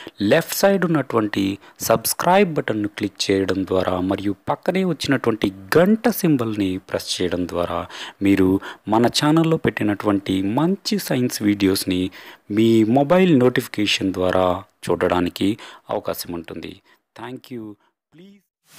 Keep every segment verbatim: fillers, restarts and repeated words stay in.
Left side ఉన్నటువంటి subscribe బటన్ను click చేయడం ద్వారా మరియు పక్కనే వచ్చినటువంటి గంట సింబల్ని ప్రెస్ చేయడం ద్వారా మీరు మన ఛానల్లో పెట్టినటువంటి మంచి సైన్స్ వీడియోస్ని మీ మొబైల్ నోటిఫికేషన్ ద్వారా చూడడానికి అవకాశం ఉంటుంది. Thank you. Please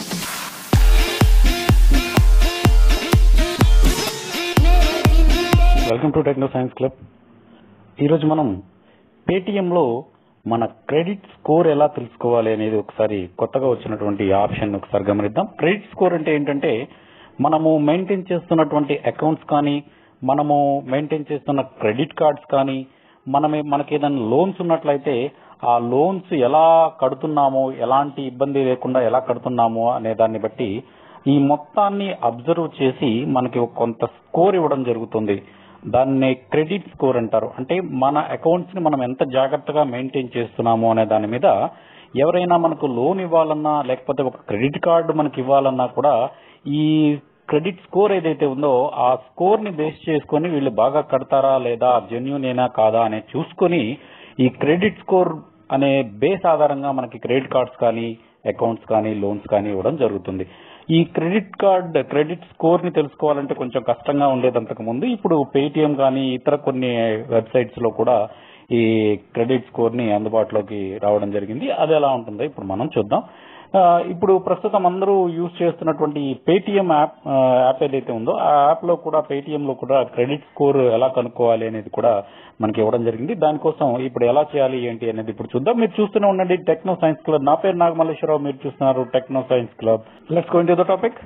welcome to techno science club. ఈరోజు మనం పేటిఎంలో మన క్రెడిట్ స్కోర్ ఎలా తెలుసుకోవాలి అనేది ఒకసారి కొత్తగా వచ్చినటువంటి ఆప్షన్ ఒకసారి గమనిద్దాం. క్రెడిట్ స్కోర్ అంటే ఏంటంటే మనము మెయింటైన్ చేస్తున్నటువంటి అకౌంట్స్ కానీ, మనము మెయింటైన్ చేస్తున్న క్రెడిట్ కార్డ్స్ కానీ, మనమే మనకి ఏదైనా లోన్స్ ఉన్నట్లయితే ఆ లోన్స్ ఎలా కడుతున్నామో, ఎలాంటి ఇబ్బంది లేకుండా ఎలా కడుతున్నామో అనే దాన్ని బట్టి ఈ మొత్తాన్ని అబ్జర్వ్ చేసి మనకి కొంత స్కోర్ ఇవ్వడం జరుగుతుంది. దాన్ని క్రెడిట్ స్కోర్ అంటారు. అంటే మన అకౌంట్స్ ని మనం ఎంత జాగ్రత్తగా మెయింటైన్ చేస్తున్నాము అనే దాని మీద ఎవరైనా మనకు లోన్ ఇవ్వాలన్నా, లేకపోతే ఒక క్రెడిట్ కార్డు మనకి ఇవ్వాలన్నా కూడా ఈ క్రెడిట్ స్కోర్ ఏదైతే ఉందో ఆ స్కోర్ ని బేస్ చేసుకొని వీళ్ళు బాగా కడతారా లేదా, జెన్యూన్ ఏనా కాదా అనే చూసుకొని ఈ క్రెడిట్ స్కోర్ అనే బేస్ ఆధారంగా మనకి క్రెడిట్ కార్డ్స్ కానీ, అకౌంట్స్ కానీ, లోన్స్ కానీ ఇవ్వడం జరుగుతుంది. ఈ క్రెడిట్ కార్డ్ క్రెడిట్ స్కోర్ ని తెలుసుకోవాలంటే కొంచెం కష్టంగా ఉండేది అంతకు ముందు. ఇప్పుడు పేటిఎం కానీ ఇతర కొన్ని వెబ్సైట్స్ లో కూడా ఈ క్రెడిట్ స్కోర్ ని అందుబాటులోకి రావడం జరిగింది. అది ఎలా ఉంటుందో ఇప్పుడు మనం చూద్దాం. ఇప్పుడు ప్రస్తుతం అందరూ యూజ్ చేస్తున్నటువంటి పేటిఎం యాప్ యాప్ ఏదైతే ఉందో ఆ యాప్ లో కూడా, పేటిఎం లో కూడా క్రెడిట్ స్కోర్ ఎలా కనుక్కోవాలి అనేది కూడా మనకి ఇవ్వడం జరిగింది. దానికోసం ఇప్పుడు ఎలా చేయాలి ఏంటి అనేది ఇప్పుడు చూద్దాం. మీరు చూస్తూనే ఉండండి టెక్నో సైన్స్ క్లబ్. నా పేరు నాగమల్లేశ్వరరావు, మీరు చూస్తున్నారు techno science club. Let's go into the topic.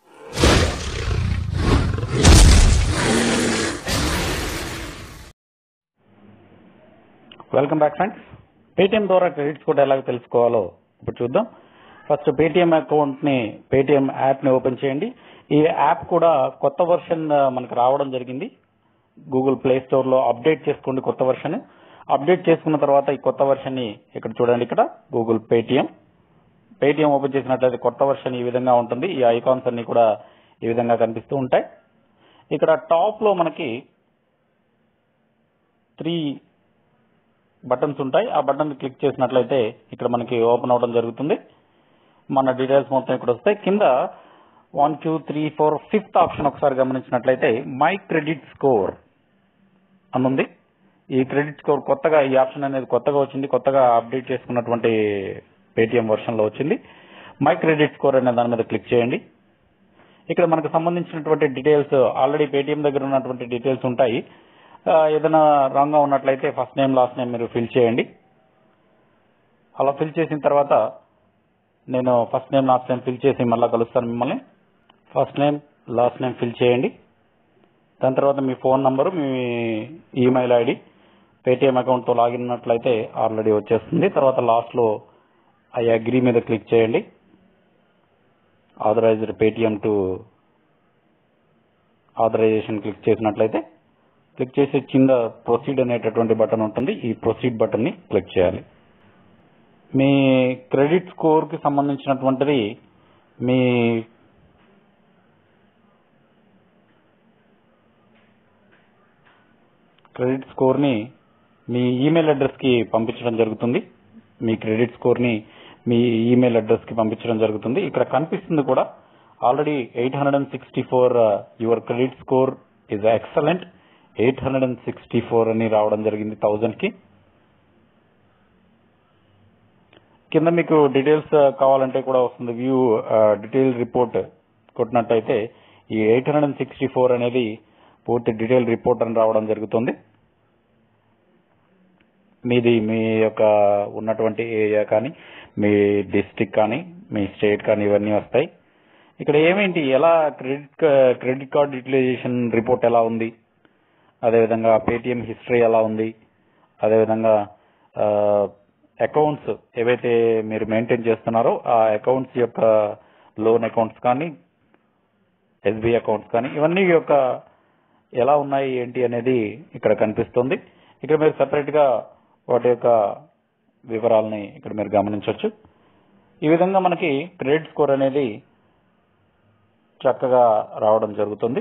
Welcome back friends. Paytm ద్వారా క్రెడిట్ స్కోర్ ఎలా తెలుసుకోవాలో ఇప్పుడు చూద్దాం. ఫస్ట్ పేటిఎం అకౌంట్ ని, పేటిఎం యాప్ ని ఓపెన్ చేయండి. ఈ యాప్ కూడా కొత్త వర్షన్ మనకు రావడం జరిగింది. గూగుల్ ప్లే స్టోర్ లో అప్డేట్ చేసుకోండి కొత్త వర్షన్. అప్డేట్ చేసుకున్న తర్వాత ఈ కొత్త వర్షన్ ని ఇక్కడ చూడండి, ఇక్కడ గూగుల్ పేటిఎం పేటిఎం ఓపెన్ చేసినట్లయితే కొత్త వర్షన్ ఈ విధంగా ఉంటుంది. ఈ ఐకాన్స్ అన్ని కూడా ఈ విధంగా కనిపిస్తూ ఉంటాయి. ఇక్కడ టాప్ లో మనకి త్రీ బటన్స్ ఉంటాయి. ఆ బటన్ క్లిక్ చేసినట్లయితే ఇక్కడ మనకి ఓపెన్ అవడం జరుగుతుంది. మన డీటెయిల్స్ మొత్తం ఇక్కడ వస్తాయి. కింద one two three four fifth option ఒకసారి గమనించినట్లయితే మై క్రెడిట్ స్కోర్ అని ఉంది. ఈ క్రెడిట్ స్కోర్ కొత్తగా, ఈ ఆప్షన్ అనేది కొత్తగా వచ్చింది, కొత్తగా అప్డేట్ చేసుకున్నటువంటి పేటిఎం వర్షన్ లో వచ్చింది. మై క్రెడిట్ స్కోర్ అనే దాని మీద క్లిక్ చేయండి. ఇక్కడ మనకు సంబంధించినటువంటి డీటెయిల్స్, ఆల్రెడీ పేటిఎం దగ్గర ఉన్నటువంటి డీటెయిల్స్ ఉంటాయి. ఏదైనా రాంగ్ గా ఉన్నట్లయితే ఫస్ట్ నేమ్ లాస్ట్ నేమ్ మీరు ఫిల్ చేయండి. అలా ఫిల్ చేసిన తర్వాత నేను first name last name fill చేసి మళ్ళీ కలుస్తాను మిమ్మల్ని. First name last name fill చేయండి. దాని తర్వాత మీ ఫోన్ నంబరు, మీ ఈమెయిల్ ఐడి, పేటిఎం అకౌంట్ తో లాగిన్ ఉన్నట్లయితే ఆల్రెడీ వచ్చేస్తుంది. తర్వాత లాస్ట్ లో ఐ అగ్రీ మీద క్లిక్ చేయండి. Authorized Paytm to authorization click చేసినట్లయితే, క్లిక్ చేసి కింద ప్రొసీడ్ అనేటటువంటి బటన్ ఉంటుంది. ఈ ప్రొసీడ్ బటన్ ని క్లిక్ చేయాలి. మీ క్రెడిట్ స్కోర్ కి సంబంధించినటువంటిది మీ క్రెడిట్ స్కోర్ ని మీ ఈమెయిల్ అడ్రస్ కి పంపించడం జరుగుతుంది. మీ క్రెడిట్ స్కోర్ ని మీ ఈమెయిల్ అడ్రస్ కి పంపించడం జరుగుతుంది. ఇక్కడ కనిపిస్తుంది కూడా already eight hundred sixty four your credit score is excellent, eight hundred sixty four అని రావడం జరిగింది థౌజండ్ కి. కింద మీకు డీటెయిల్స్ కావాలంటే కూడా వస్తుంది. వ్యూ డీటెయిల్ రిపోర్ట్ కొట్టినట్టయితే ఈ ఎయిట్ హండ్రెడ్ సిక్స్టీ ఫోర్ అనేది పూర్తి డీటెయిల్ రిపోర్ట్ అని రావడం జరుగుతుంది. మీది మీ యొక్క ఉన్నటువంటి ఏరియా కానీ, మీ డిస్ట్రిక్ట్ కానీ, మీ స్టేట్ కానీ ఇవన్నీ వస్తాయి. ఇక్కడ ఏమేంటి, ఎలా credit credit card utilization report ఎలా ఉంది, అదేవిధంగా పేటిఎం హిస్టరీ ఎలా ఉంది, అదేవిధంగా అకౌంట్స్ ఏవైతే మీరు మెయింటైన్ చేస్తున్నారో ఆ అకౌంట్స్ యొక్క లోన్ అకౌంట్స్ కానీ, ఎస్బీఐ అకౌంట్స్ కానీ, ఇవన్నీ యొక్క ఎలా ఉన్నాయి ఏంటి అనేది ఇక్కడ కనిపిస్తుంది. ఇక్కడ మీరు సెపరేట్ గా వాటి యొక్క వివరాలని ఇక్కడ మీరు గమనించవచ్చు. ఈ విధంగా మనకి క్రెడిట్ స్కోర్ అనేది చక్కగా రావడం జరుగుతుంది.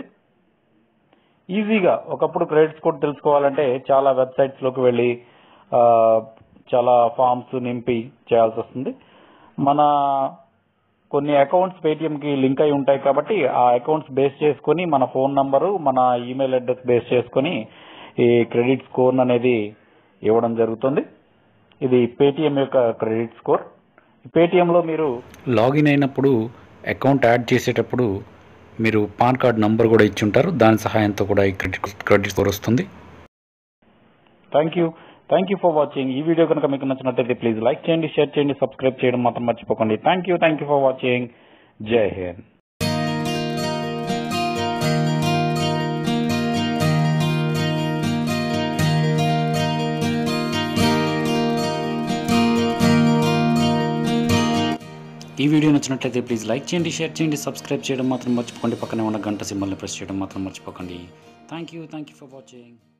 ఈజీగా ఒకప్పుడు క్రెడిట్ స్కోర్ తెలుసుకోవాలంటే చాలా వెబ్సైట్స్ లోకి వెళ్ళి చాలా ఫామ్స్ నింపి చేయాల్సి వస్తుంది. మన కొన్ని అకౌంట్స్ పేటిఎంకి లింక్ అయి ఉంటాయి కాబట్టి ఆ అకౌంట్స్ బేస్ చేసుకొని మన ఫోన్ నంబరు, మన ఈమెయిల్ అడ్రస్ బేస్ చేసుకొని ఈ క్రెడిట్ స్కోర్ అనేది ఇవ్వడం జరుగుతుంది. ఇది పేటిఎం యొక్క క్రెడిట్ స్కోర్. పేటిఎంలో మీరు లాగిన్ అయినప్పుడు అకౌంట్ యాడ్ చేసేటప్పుడు మీరు పాన్ కార్డ్ నంబర్ కూడా ఇచ్చి ఉంటారు. దాని సహాయంతో కూడా ఈ క్రెడిట్ క్రెడిట్ స్కోర్ వస్తుంది. Thank you thank you for watching. ఈ వీడియో కనుక మీకు నచ్చినట్లయితే ప్లీజ్ లైక్ చేయండి, షేర్ చేయండి, సబ్స్క్రైబ్ చేయడం మాత్రం మర్చిపోకండి. Thank you thank you for వాచింగ్. జై హింద్. ఈ వీడియో నచ్చినట్లయితే ప్లీజ్ లైక్ చేయండి, షేర్ చేయండి, సబ్స్క్రైబ్ చేయడం మాత్రం మర్చిపోకండి. పక్కనే ఉన్న గంట సింబల్ని ప్రెస్ చేయడం మాత్రం మర్చిపోకండి. Thank you thank you for watching.